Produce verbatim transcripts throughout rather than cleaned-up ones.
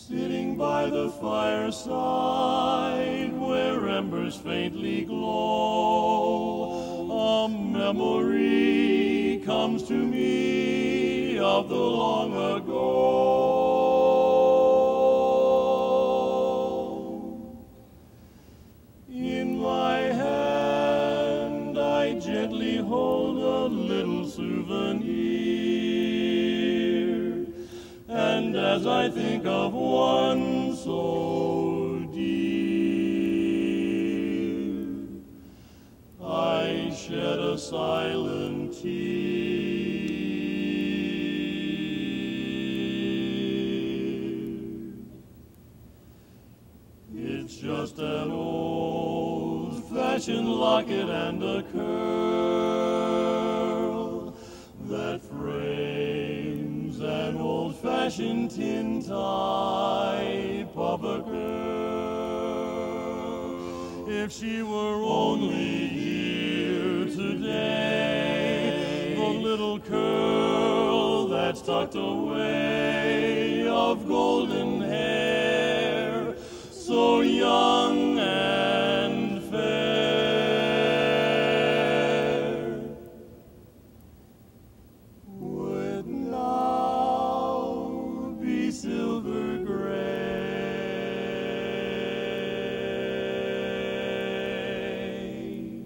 sitting by the fireside where embers faintly glow, a memory comes to me of the long ago. In my hand I gently hold a little souvenir, and as I think of one so dear, I shed a silent tear. It's just an old-fashioned locket and a curl that frames an old-fashioned tin type of a girl. If she were only here today, the little curl that's tucked away of golden hair, so young and fair, would now be silver gray.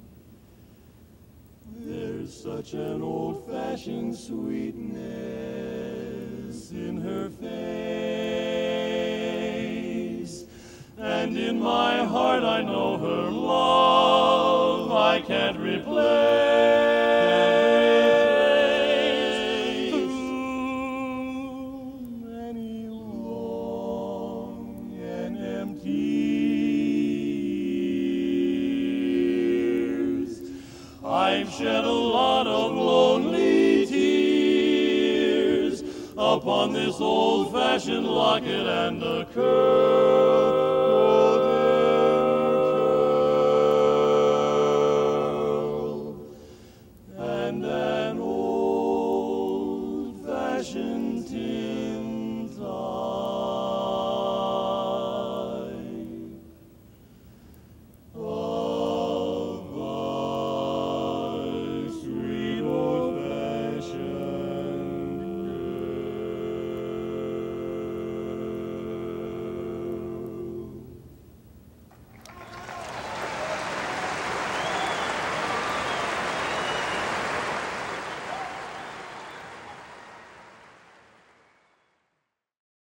There's such an old-fashioned sweetness in her face, and in my heart I know her love I can't replace. Through many long and empty years, I've shed a lot of lonely tears upon this old-fashioned locket and a curl